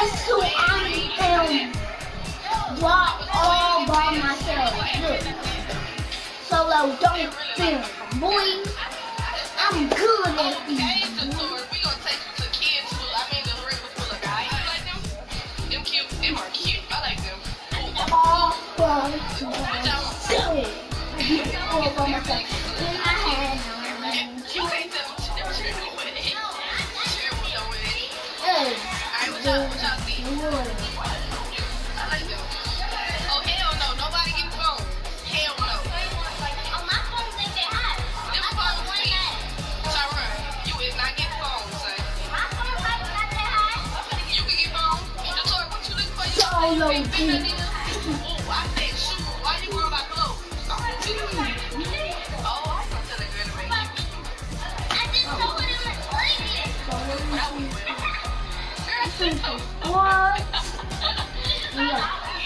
So I'm film vlog all by myself. Look. Solo don't film, boy. I'm good at these. We gonna take you to kids school. I mean, the regular school of guys. You like them? Them cute. Them are cute. I like them. All by myself. All by myself. In my head. You can't tell them they're cheering with it. Cheering with it. Hey. Alright, what y'all see? I like them. Oh, hell no. Nobody get phone. Hell no. On my phone, they get hot. Them phones be. Tyron, you is not getting phones, son. My phone not that hot. You can get phone. Detroit, what you looking for? You Solo big dude. nigga. Oh, I said shoot. Why you worry about clothes? Oh, I'm gonna tell a girl to make you. I just told him to play it. That was weird. Girl, sit down. What? Yeah.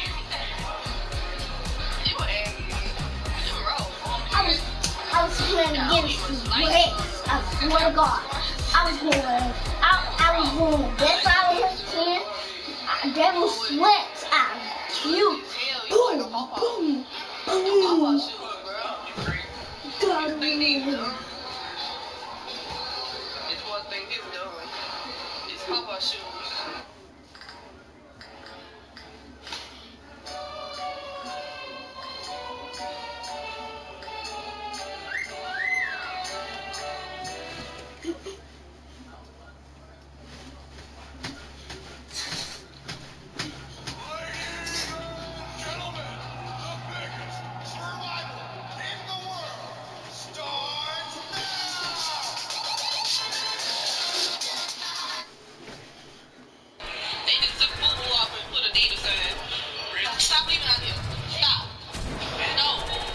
You were angry. You were wrong. I was trying to get it wet. I swear to God. I was going this I was 10. There was sweat. I was cute. Boom, boom, boom. Got me. It's one thing he's doing. It's Papa shoes. They just took Boo off and put a data sign. Stop leaving out here. Stop. No.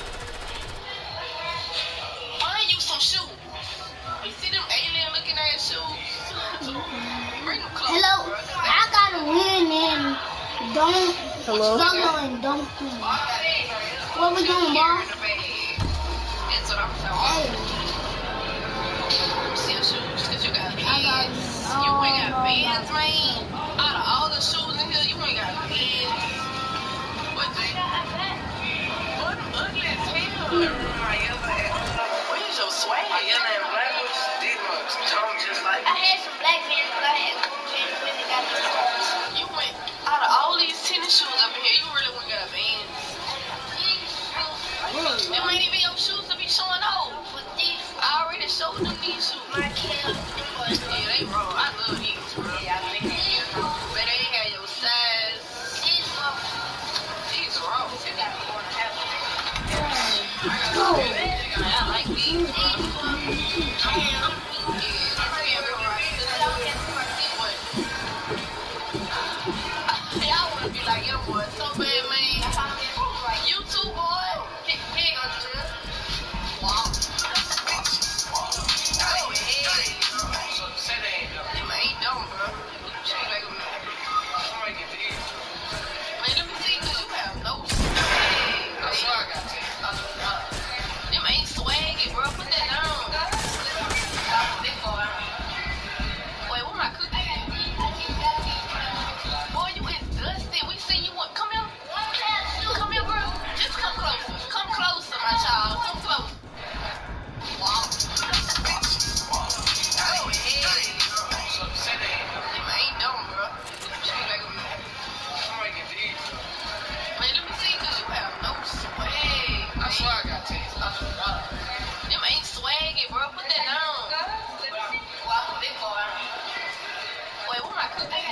Find you some shoes. You see them alien looking ass shoes? Bring them close. Hello. I gotta win and don't Hello. struggle and don't do. What we doing, boss? That's what I'm saying. Hey. See your shoes, cause you got I got pants. You ain't got pants, man. Out of all the shoes in here, you ain't got pants. What the? What ugly as hell. Where's your swag? Your name Blackwood? These mugs tone just like I had some black pants, but I had blue pants when they got these colors. you went out of all these tennis shoes up in here, you really went got pants. Them ain't even your shoes to be showing off. But these, I already showed them these shoes. my kids, Yeah, they wrong. I love these, bro. But they ain't had your size. These wrong. I like these, bro. Yeah, I want to be like your boy so bad, man. You too, boy. He ain't gonna do this. Wow. Oh, hey. Them ain't dumb, bro. Man, let me see, cause you have no swag. Them ain't swaggy, bro. Put that down. Wait, what my cookie? Boy, you is dusty. We see you. Come here. Come here, bro. Just come closer. Come closer, my child. Come closer. Wow. Oh, hey. Them ain't dumb, bro. Man, let me see, cause you have no swag. Them ain't swaggy, bro. Put that down. Wait, what my cookie?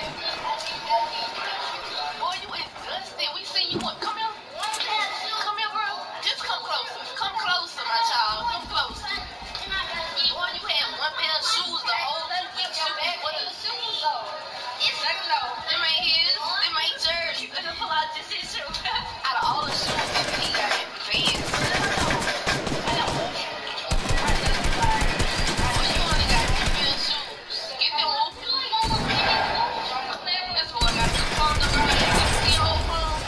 Boy, you is dusty. We see you. Come here. Come here, bro. Just come closer. Come closer, my child. Come closer. Boy, you had one pair of shoes the whole 2 weeks. What is shoes, though? Them ain't his. Them ain't yours. Out of all the shoes, he got Vans. Boy, you only got 2 pair of shoes. Get them off. This boy got the phone number. See your whole phone.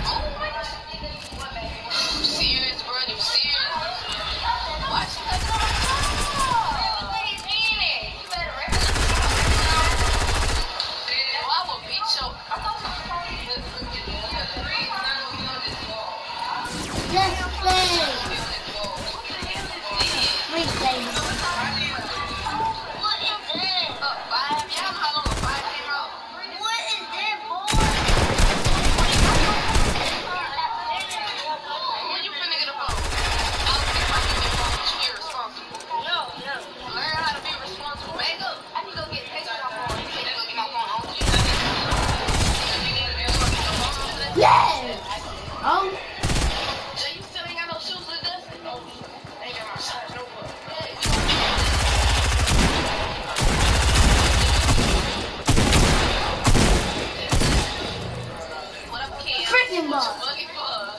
You serious, bro? You serious? Watch it. Boy, I will beat your Just play. Free play. What is that? A 5? Y'all know how long a 5 came out? What is that, boy? When you finna get a phone? I was thinking about getting a phone, but you irresponsible. No. Learn how to be responsible. Back up. I need to go get paid on my phone. You need to go get my phone. I don't Yes. Oh. Jay, you still ain't got no shoes with us? No. Ain't got my shoes. No. What up, kid? Freaking ball. Buggy bug.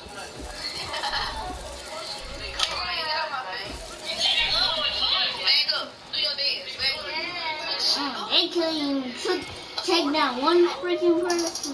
Come on, get out my face. Leg up. Do your dance. Leg up. They couldn't even take down one freaking person.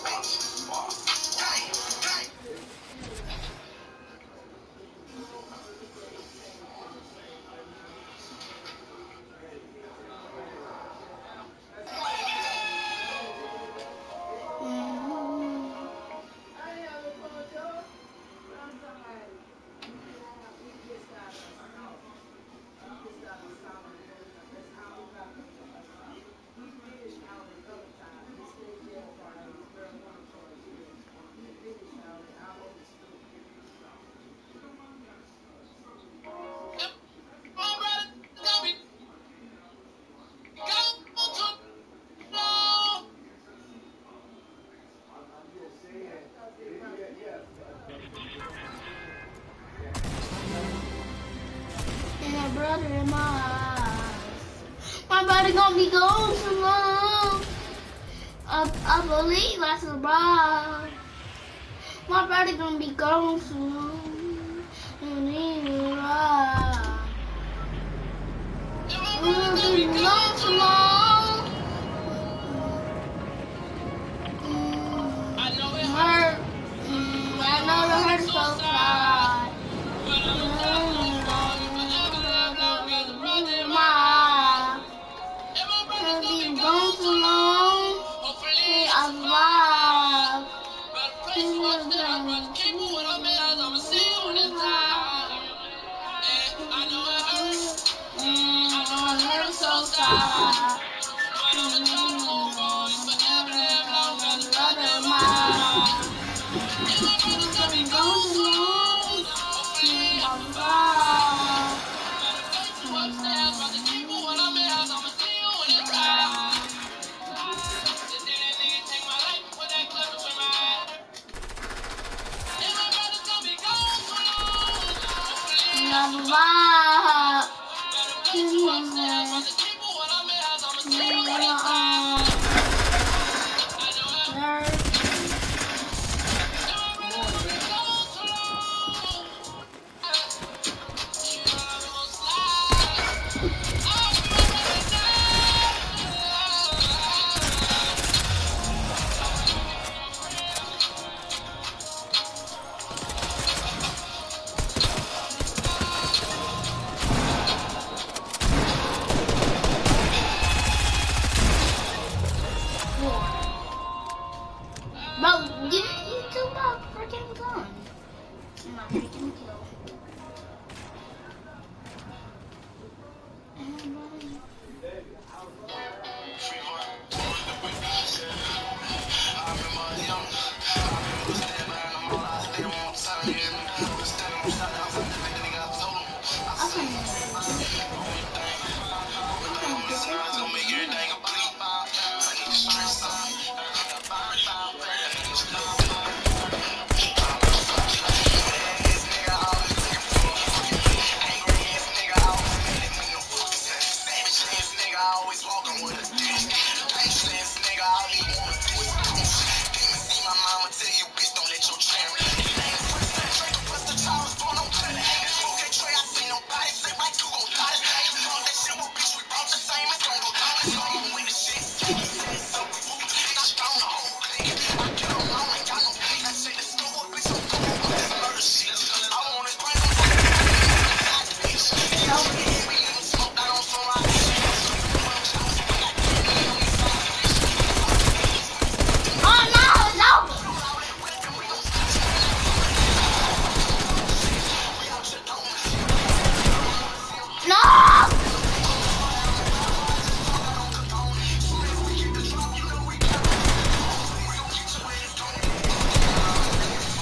And my brother in my eyes. My brother gonna be gone so long. I believe I survived. My brother gonna be gone so long. And he will ride. Gonna be gone so long. Hurt. I know the hurt so bad.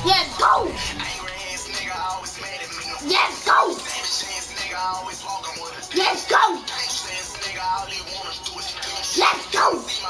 Let's go. Let's go. Let's go. Let's go.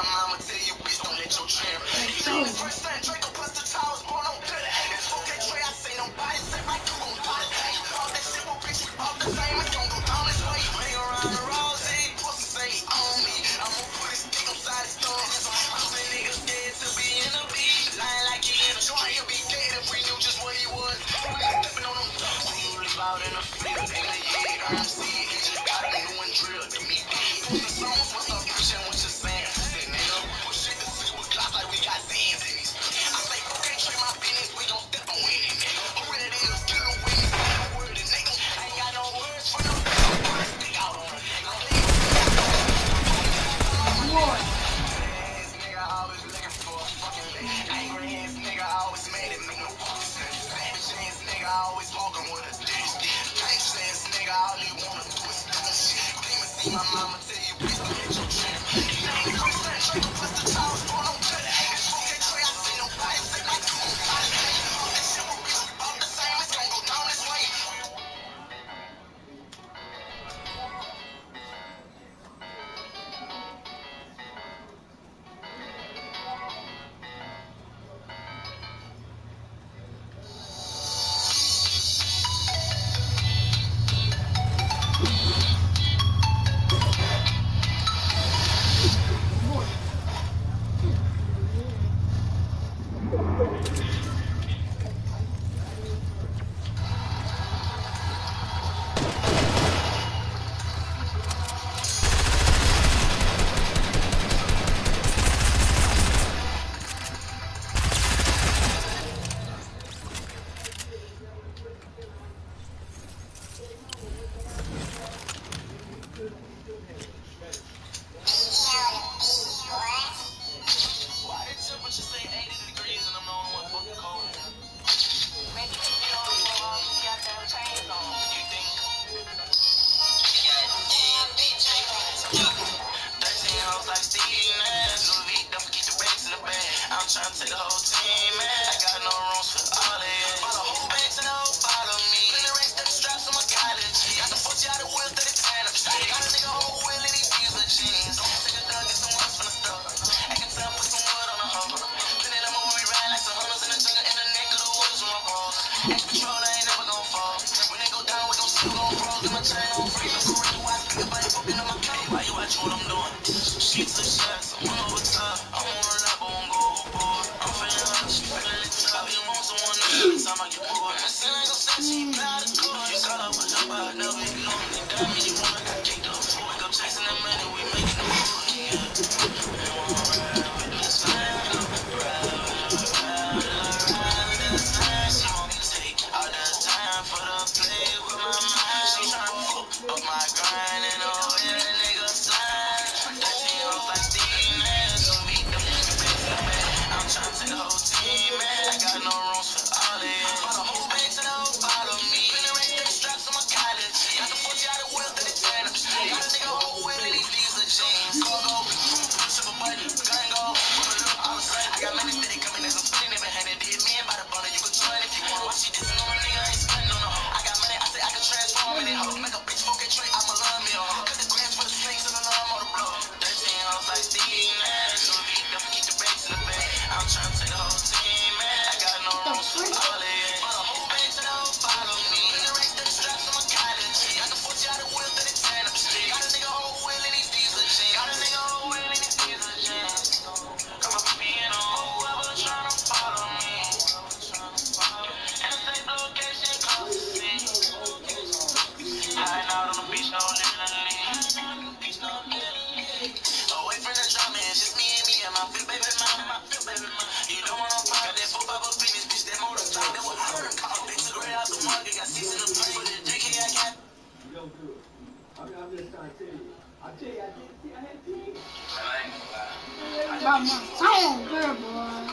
About my song, girl, boy.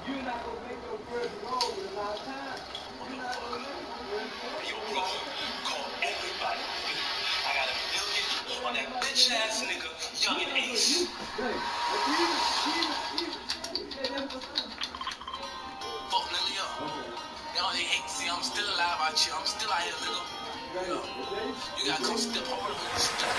You rookie, call everybody. I got $1 million on that bitch ass nigga, Young and Ace. Fuck nigga, yo. Y'all they hate to see I'm still alive out here. I'm still out here, nigga. Yo, you gotta come step harder with this stuff.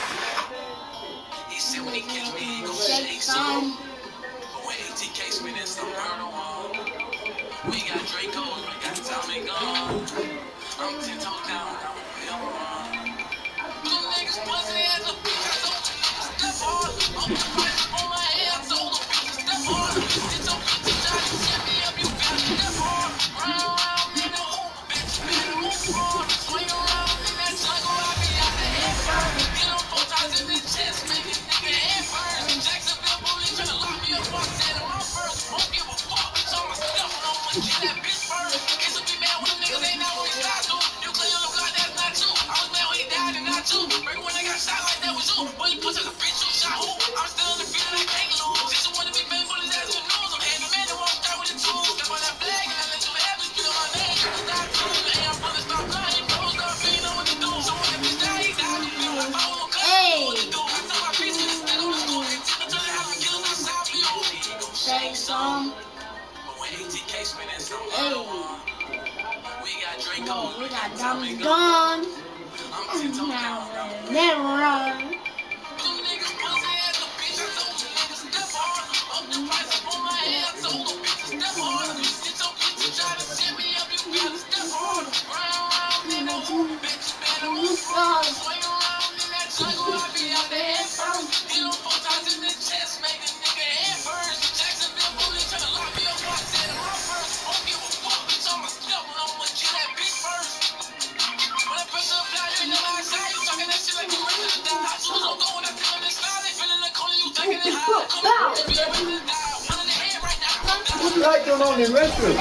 He said when he catch me, he gon' shake some. But when ATK spinning some murder on, we got Draco, we got Tommy Gun. I'm 10 toes down, I'm forever on. Them niggas pussy as a bitch, I told you niggas step hard. I'm the price on my head, I told them bitches step hard. It's your bitch, you try to set me up, you gotta step hard. Round in the hoop, bitch, better move hard. Swing around in that jungle, I be out the head first. Get him 4 times in the chest, make this nigga head first. Jacksonville bully tryna lock me up, I said in my first. Won't give a fuck, bitch, on my stuff, and I'ma get that bitch first. Kids will be mad when them niggas ain't not what we start to. You clear on the block, that's not you. I was mad when he died and not you. Remember when I got shot like that was you. But you push like a bitch, you shot who? I'm still in the field and I can't lose. Just wanna be faithful, his ass in the news. I'm handing man that won't start with the tools. Step on that flag and I let you have it. Spit on my name, you can die too. The AM bullet stop flying, closed up, you know what to do. So when that bitch die, he died. You feel like I won't cut, you know what to do. I tell my bitch to stick on the school. Continue to the house and kill him outside for you. He gon' shake some. But when ATK spinning some murder on, we got Draco, we got Tommy Gun. I'm 10 toes down, Never run. them niggas pussy as a bitch, I told you niggas step hard. Up the price up on my head, I told them bitches step hard. You sit your bitch, you try to set me up, you gotta step hard. Round in the hoop, bitch, you better move hard. Swing around in that jungle, I be out the head first. Get him 4 times in the chest, make this nigga head first. Jacksonville bully tryna lock me up, I said in my first. Won't give a fuck, bitch, on my stuff, and I'ma get that bitch first. When I press up, fly, you know outside, you talking that shit like you ready to die. I choose on go when I feel in the style, they feeling the corner, you taking it high. Come on, if you ready to die, one in the head right now. What's the light doing on in the restroom?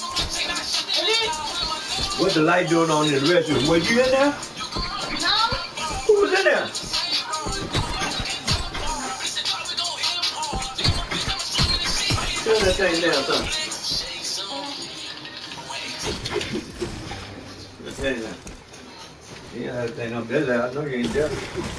What's the light doing on in the restroom? Was you in there? No. Who was in there? Turn that thing down, son. Turn it down. Yeah, that thing up there loud. I know you ain't there.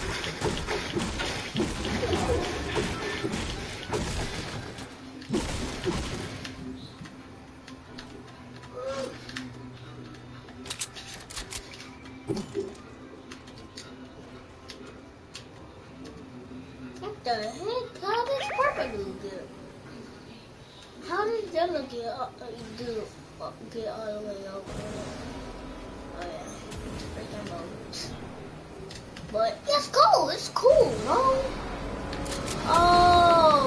What the heck? How does Papa do good? How did Della get all the way over there? Oh yeah, freaking boats. But it's cool. It's cool, no? Oh.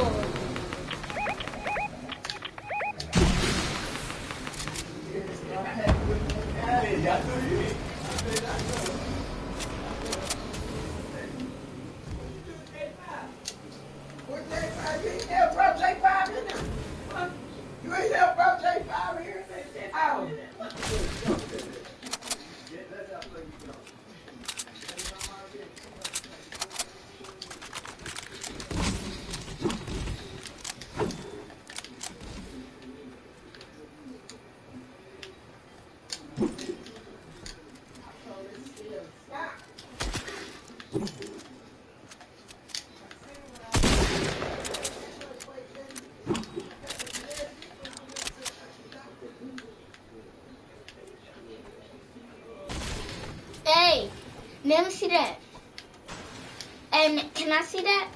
You ain't help bro J5 here? Out. Hey, let me see that. And can I see that?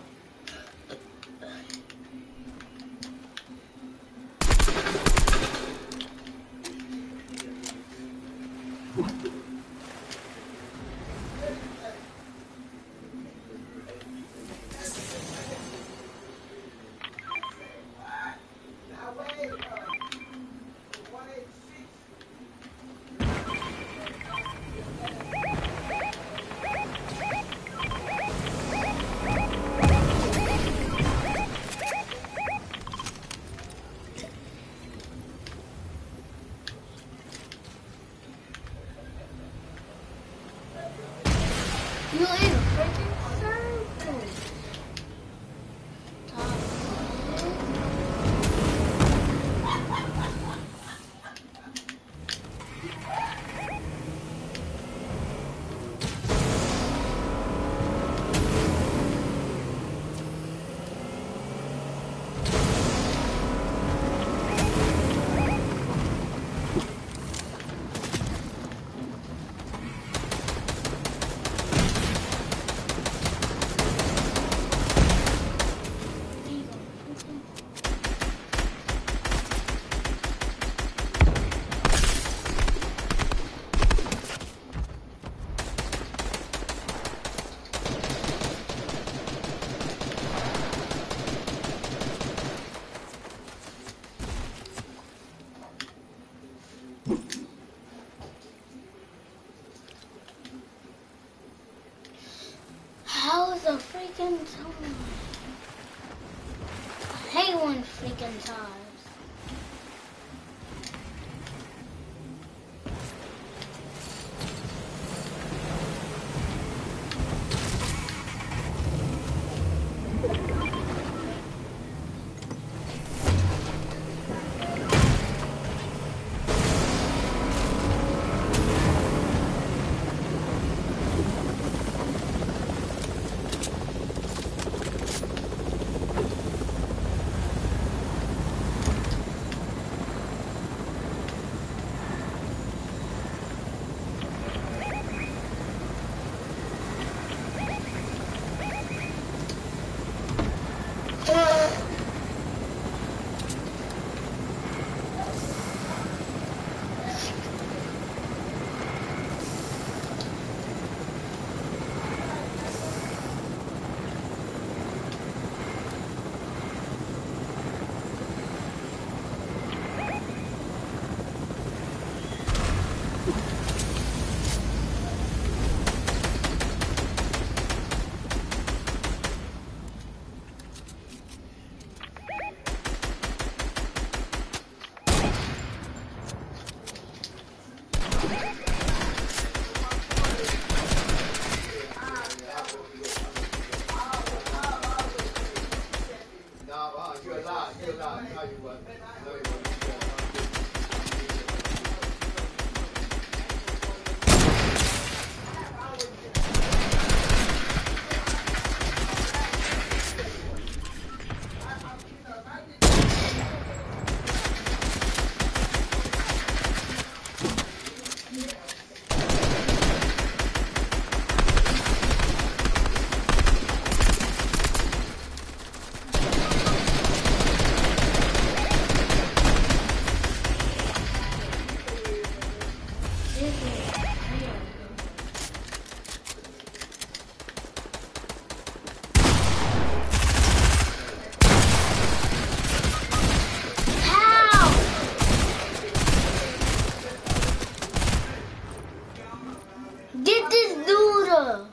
was a freaking time. I hate when freaking times. Get this dude!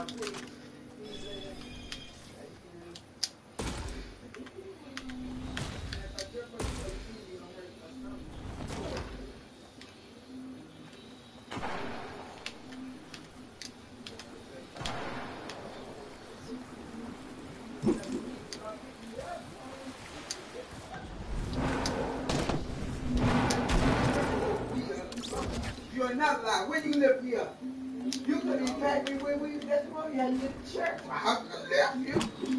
You're another lie. When you live here, you could have tagged me when we that's why you had to get the church. I could have left you.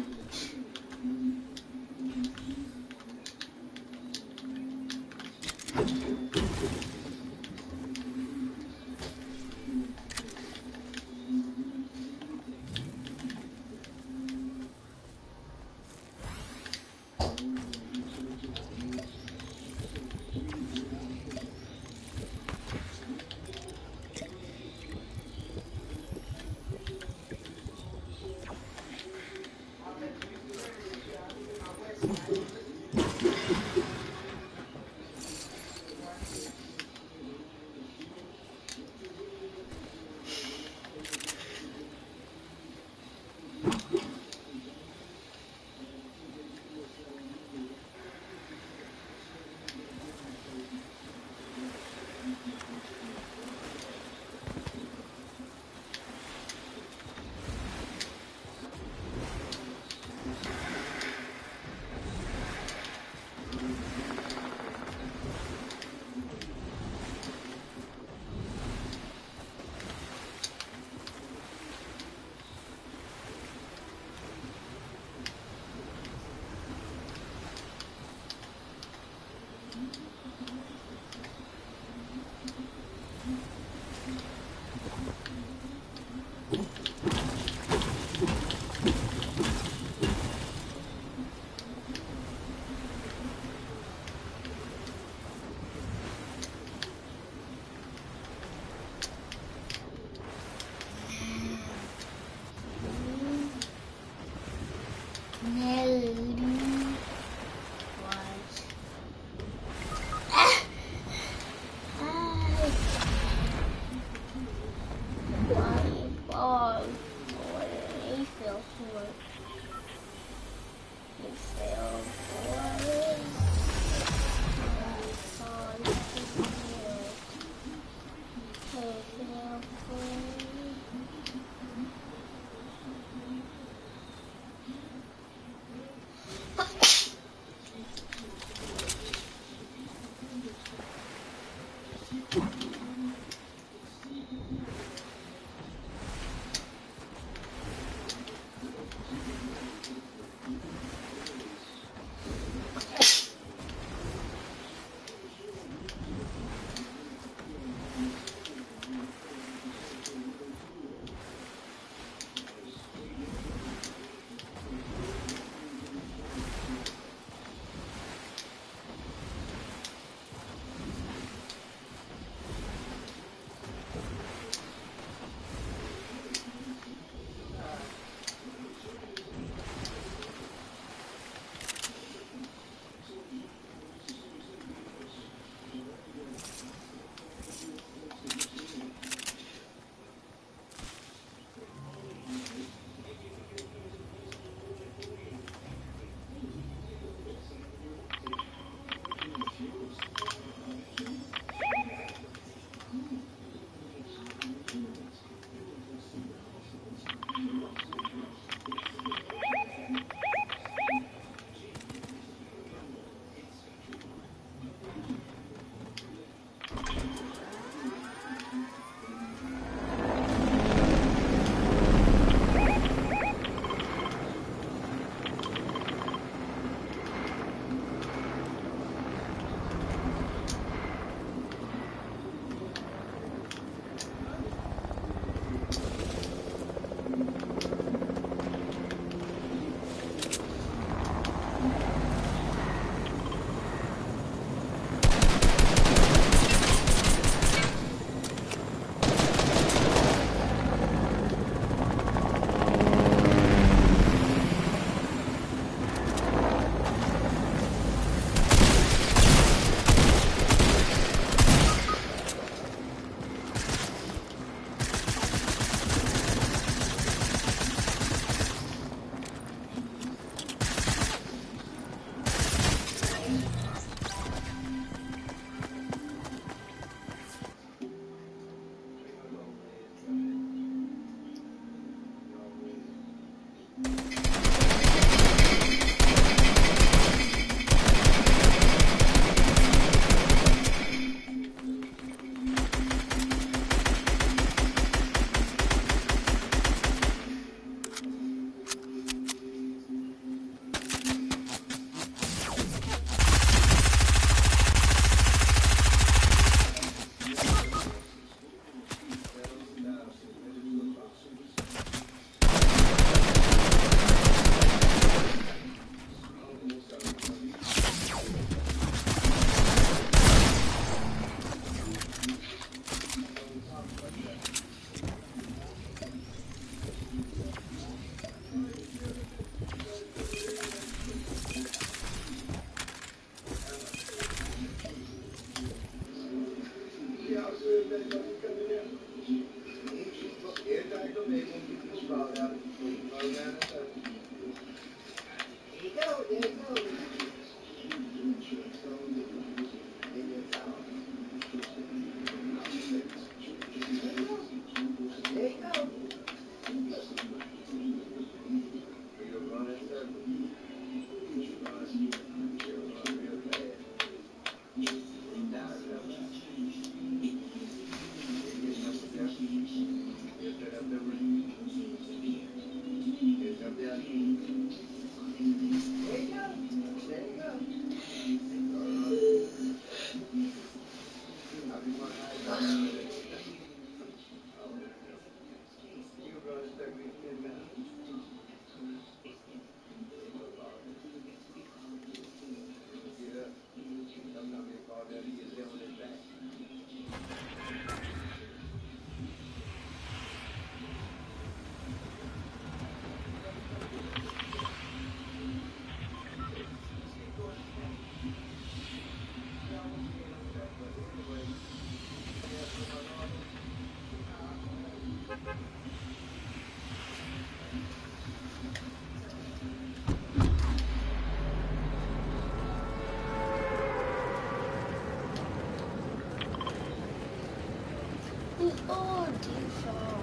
Oh, dear.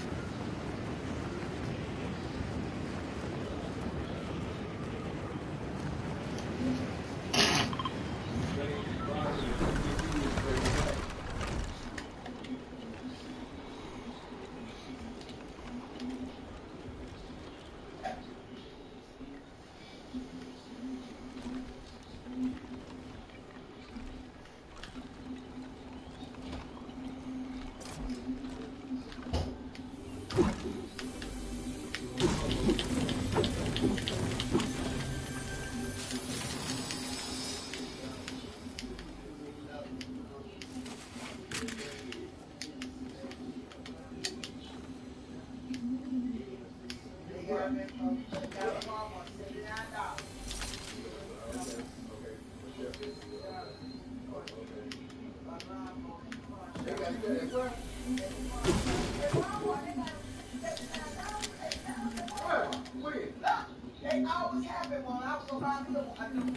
They always happen when I was around here. I know.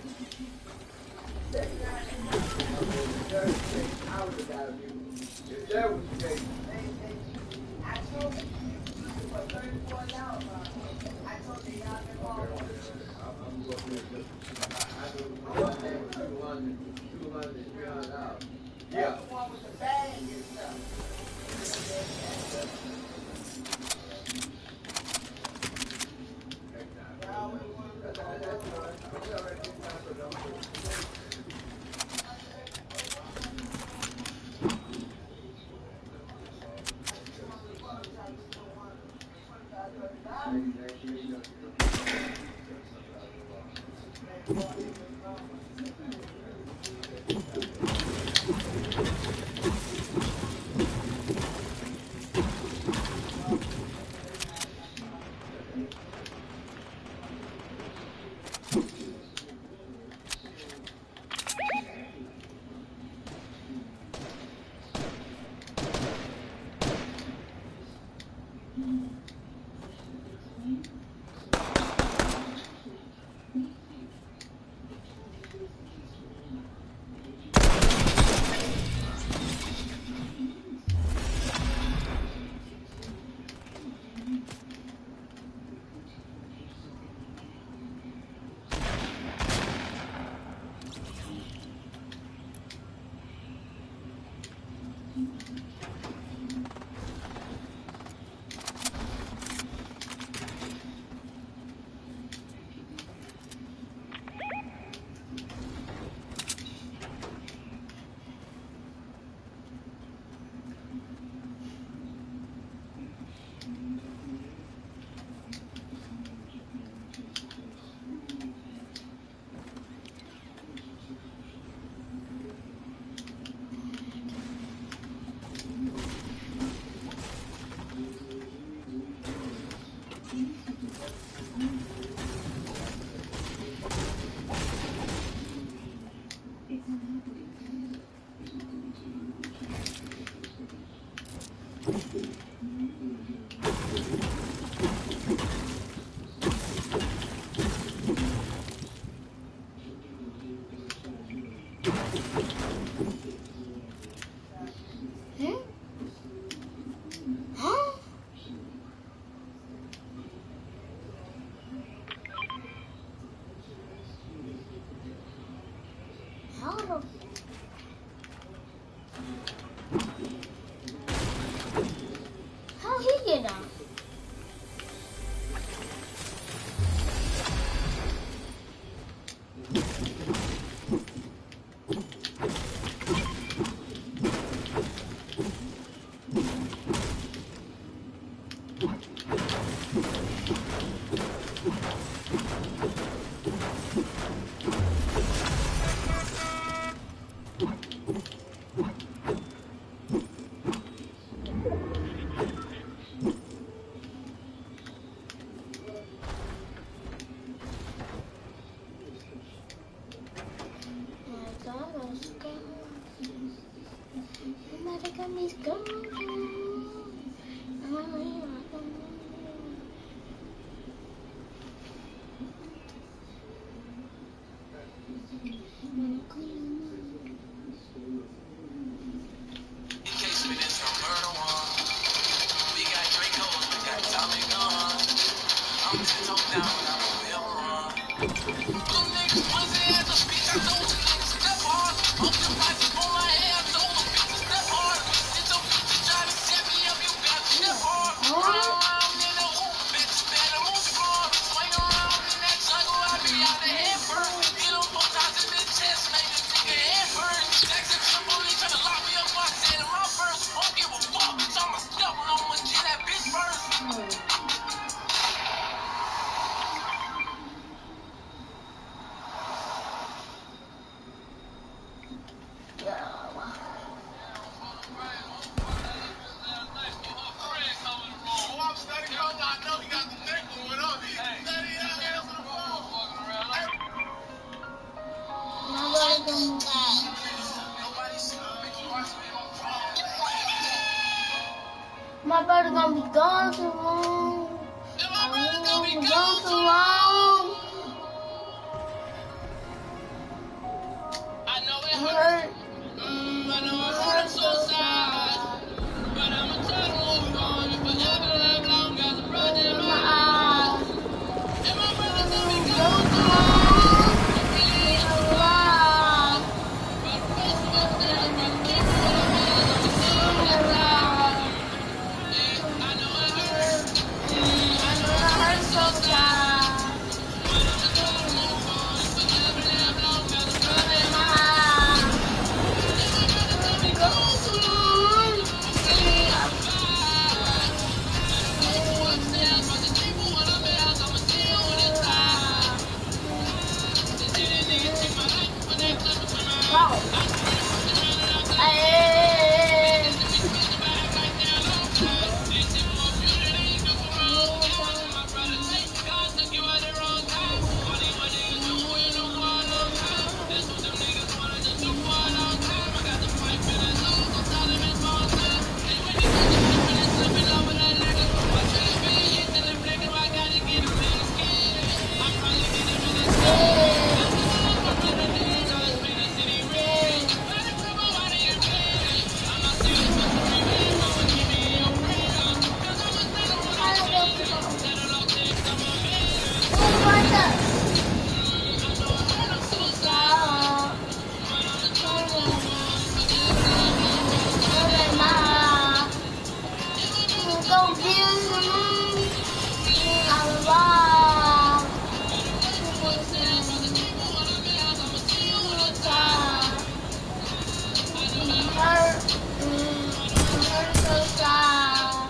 I would have got a few. If that was the case, I told you, for $34, I told you y'all been wrong. I'm looking at this. I know $200, $300. Yeah. That's the one with the bag and stuff. My brother gonna be gone too long. I'm gonna be gone too long. I know it Hurt. I know it hurts so sad. But I'ma try to move on. If I ever live long, got the blood in my eyes. And my brother gonna be gone too long. If he leaves, I'm alive. But I'm facing my steps, brother. Keep me what I mean. I'ma see you next time. I know it hurts. I know it hurts so sad. But I'ma try to move on. If I ever live long, got the blood in my eyes. And my brother gonna be gone too long. If he leaves, I'm alive. But I'm facing my steps, brother. Keep me what I mean. I'ma see you next time. They say that nigga take my life, but they flip it from my eyes. Wow. I just wanna fuck around and I'm like, Hey. they be twisted by act like they're long time. They say more beauty than you do for my own kind. And my brother say, God took you at the wrong time. Funny what niggas do, you know for a long time. That's what them niggas wanted to do for a long time. I got the fight feeling low, so tell them it's more time. And when you get the finish slipping over that nigga, watch for the speed, hit to the flicker, I gotta get him in his skin. I'm probably get him in his skin. That's the one my brother did, so it's been a city red. Why the crib, why do you play? I'm not saying it's supposed to be revenge, but we'll keep it in your prayers. Cause I'm a settle when I'm settle. Settle all things, I'm a hater. Who's right there? I know I hurt, I'm so sad. But I'ma try to move on. If I ever live long, got a brother in my heart. And my brother Go gonna be get gone too him. long. If he leaves, I'm alive. but I'm facing my steps. Brother, keep it what I mean. I'ma see you next time. I know it hurts. Hurt. I know it Hurt hurts so so sad. sad.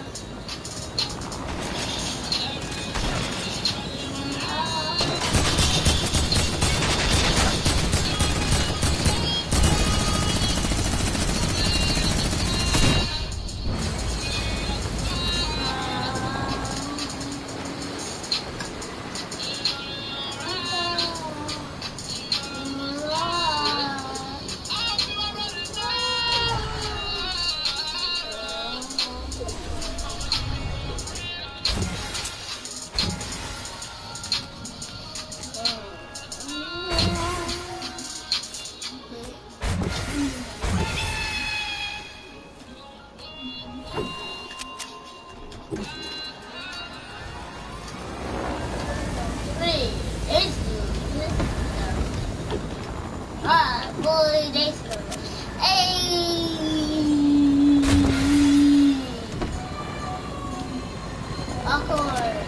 It's good. Ah, boy, that's good. Hey. Of course.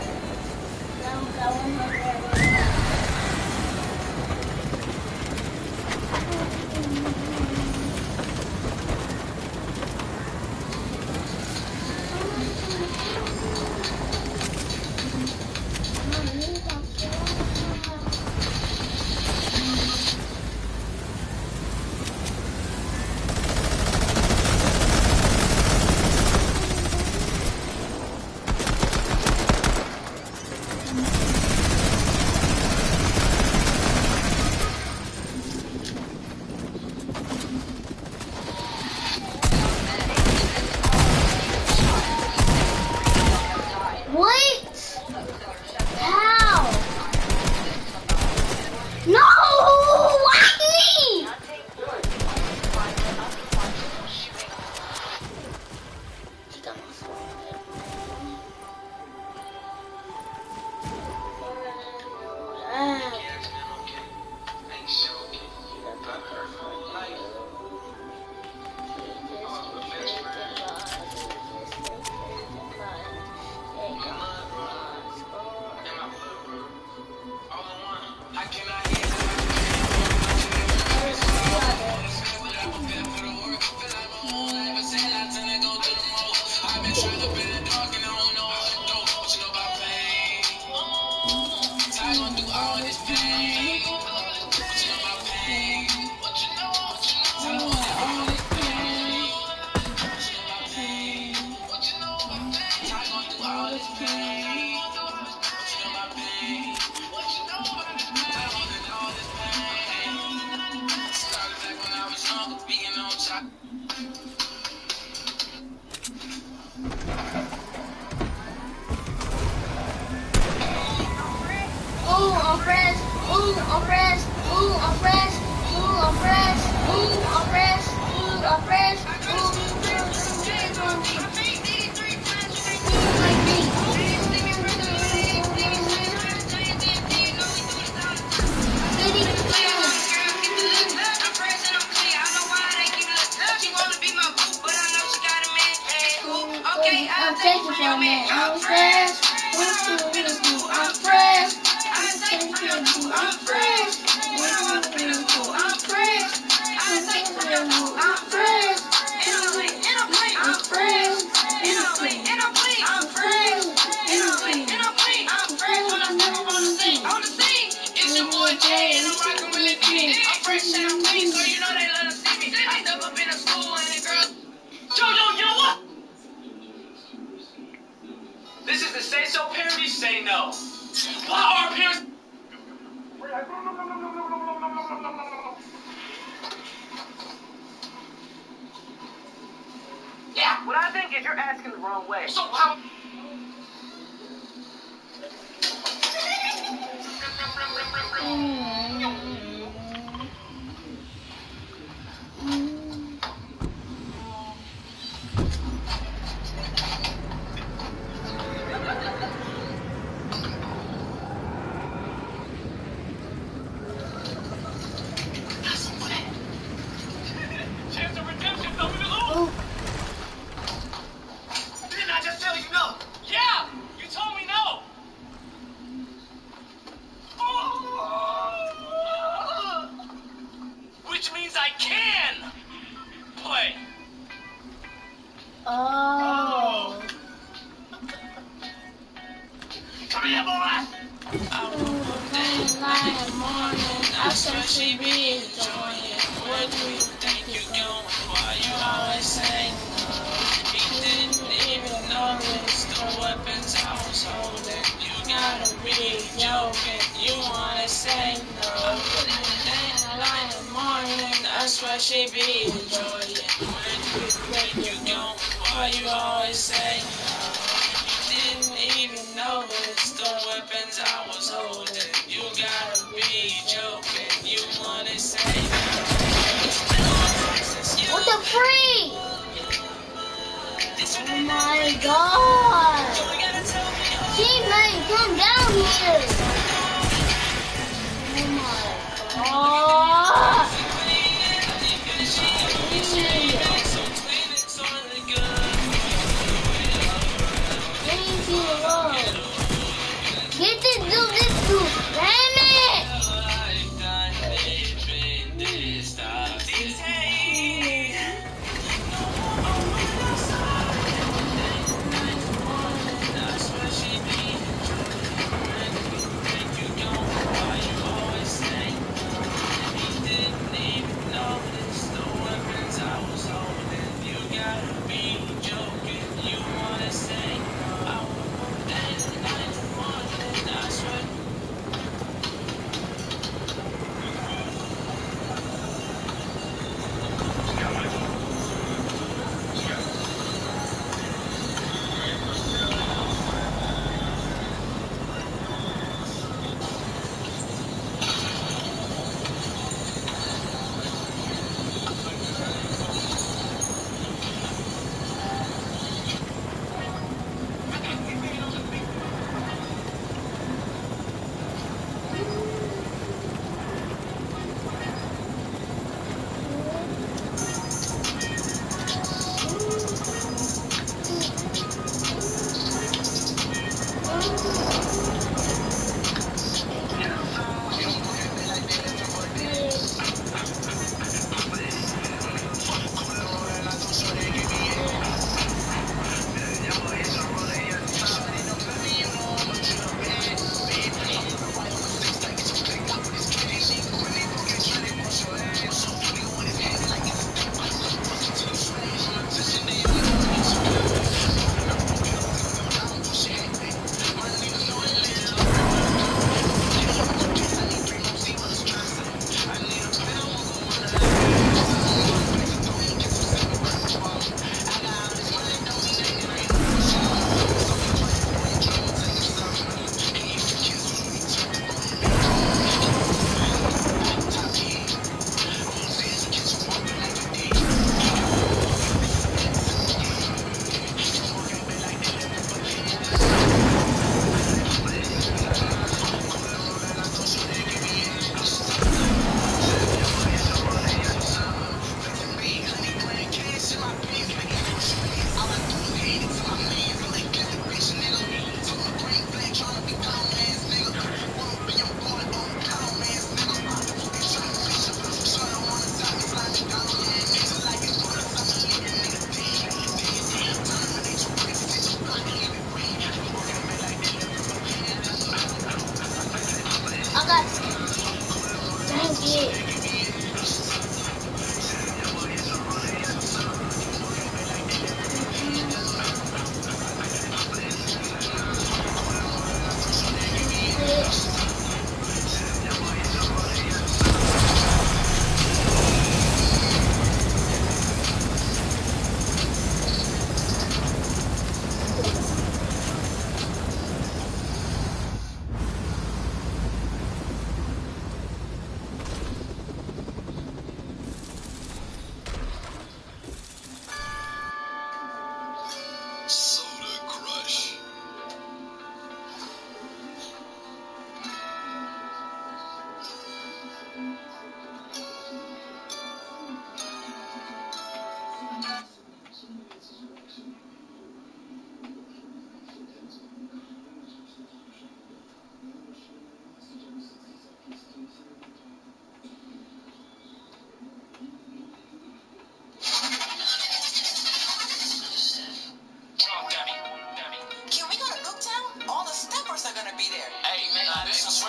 I'm fresh. Ooh, I'm fresh. Ooh, I'm fresh. Ooh, I'm fresh. Ooh, I'm fresh. Ooh, I'm fresh. I'm taking for a minute. I'm fresh. I'm fresh. I'm fresh. I'm fresh. It's your boy Jay and I'm rockin' with Lil Diddy. I'm fresh and I'm clean, so you know they love to see me. I step up in the school and the girls. Yo, what? This is the Say So parody Say No. Why are parents? Yeah. What I think is you're asking the wrong way. So how? Chance of redemption coming to lose. Didn't I just tell you no? Yeah, you told me no. Which means I can play. Oh. Come here, boy. I swear she be enjoying it. Where do you think you're going? Why you always saying no? You didn't even notice the weapons I was holding. You gotta be joking. You wanna say no? Then in the morning, I swear she be enjoying it. Where do you think you're going? Why you always say no? You didn't even notice the weapons I was holding. You gotta be joking. You wanna say no? What the freak? Oh my god. Teammate, come down here. Oh my god. Get this dude, damn it!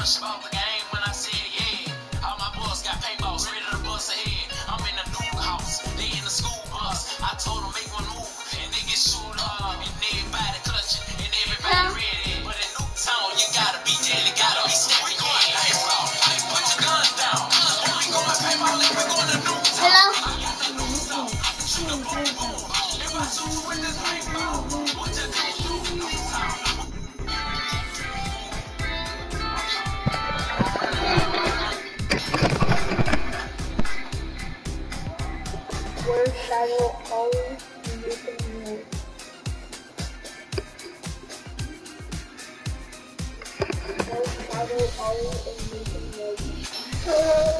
she bought the game when I said yeah. All my boys got paintballs ready to bust ahead. I'm in the new house, they in the school bus. I told them make one move, and they get shoot up. And everybody clutching, and everybody ready. But in Newtown, you gotta be dead, gotta be scared. We going paintball, put your guns down. We going paintball, we going to Newtown. Hello? Shoot the boom boom. If I shoot you with this paintball, what you do? Shoot Newtown. Where shadow always using mode. Where shadow always in using mode.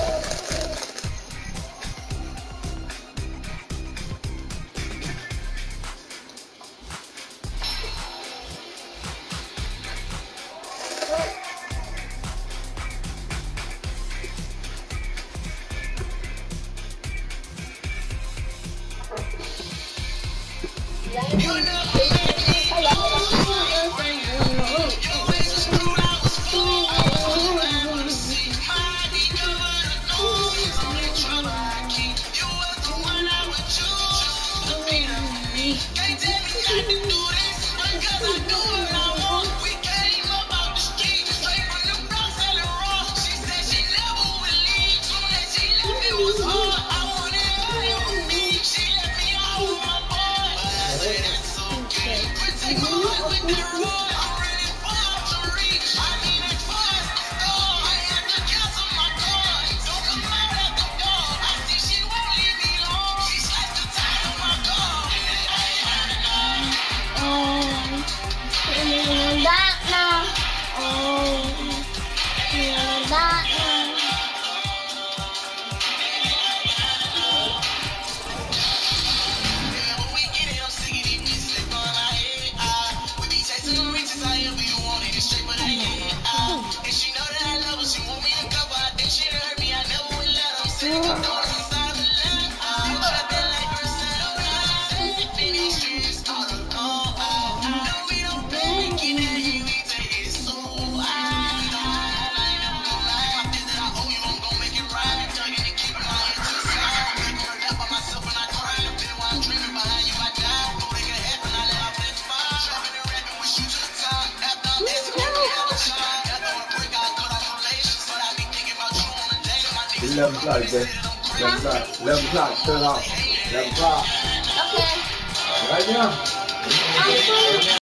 It's 11 o'clock, baby. 11 o'clock. 11 o'clock. Turn off. 11 o'clock. Okay. Right now.